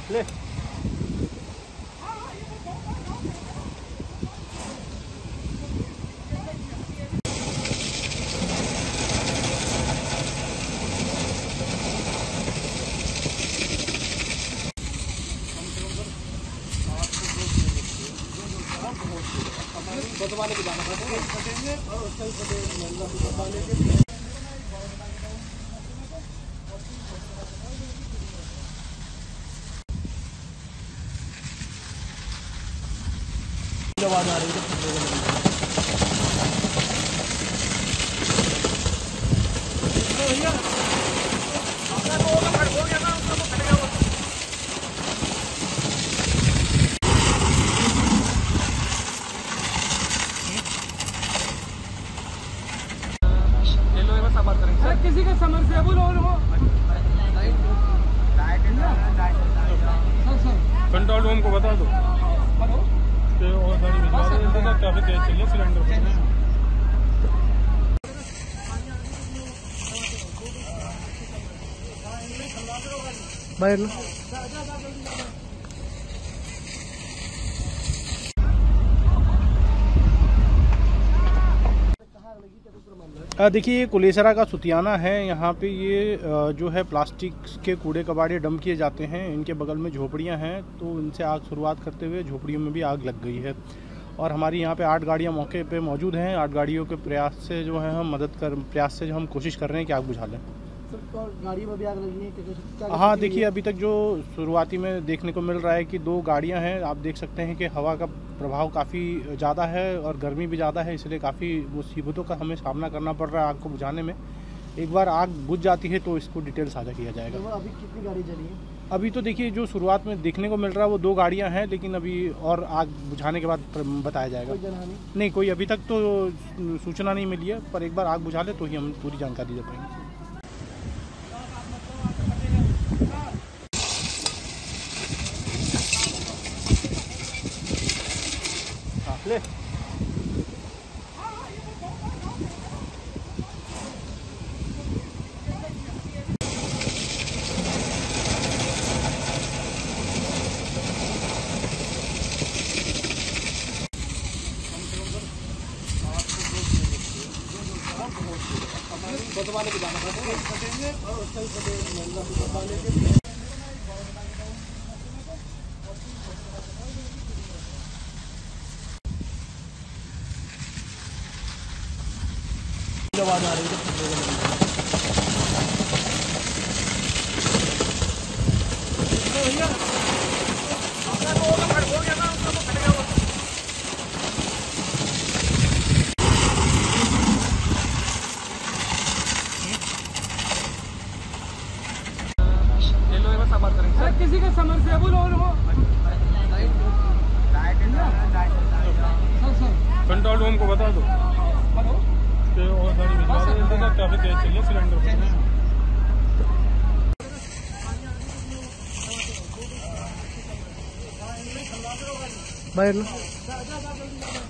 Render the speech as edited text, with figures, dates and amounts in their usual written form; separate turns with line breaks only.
ले वाले के जाना कटेंगे और आवाज आ रही है। किसी का समरसेबल हो कंट्रोल रूम को बता दो कि और गाड़ी भिजवा दो, काफी तेज चलिए सिलेंडर बाहर देखिए ये कुलेसरा का सुतियाना है। यहाँ पे ये जो है प्लास्टिक के कूड़े कबाड़े डंप किए जाते हैं। इनके बगल में झोपड़ियाँ हैं, तो इनसे आग शुरुआत करते हुए झोपड़ियों में भी आग लग गई है। और हमारी यहाँ पे 8 गाड़ियाँ मौके पे मौजूद हैं। 8 गाड़ियों के प्रयास से जो है हम प्रयास से जो हम कोशिश कर रहे हैं कि आग बुझा लें। गाड़ी में भी आग लगी है? हाँ, देखिए अभी तक जो शुरुआती में देखने को मिल रहा है कि 2 गाड़ियां हैं। आप देख सकते हैं कि हवा का प्रभाव काफ़ी ज़्यादा है और गर्मी भी ज़्यादा है, इसलिए काफ़ी मुसीबतों का हमें सामना करना पड़ रहा है आग को बुझाने में। एक बार आग बुझ जाती है तो इसको डिटेल साझा किया जाएगा। तो अभी कितनी गाड़ी जली है? अभी तो देखिए जो शुरुआत में देखने को मिल रहा है वो 2 गाड़ियाँ हैं, लेकिन अभी और आग बुझाने के बाद बताया जाएगा। कोई जनहानि नहीं, कोई अभी तक तो सूचना नहीं मिली है, पर एक बार आग बुझा ले तो ही हम पूरी जानकारी दे पाएंगे। ले वाले के जाना कटेंगे और आवाज आ रही है। किसी का समरसेबल हो कंट्रोल रूम को बता दो कि और गाड़ी भिजवा दो, काफी तेज चलिए सिलेंडर बाहर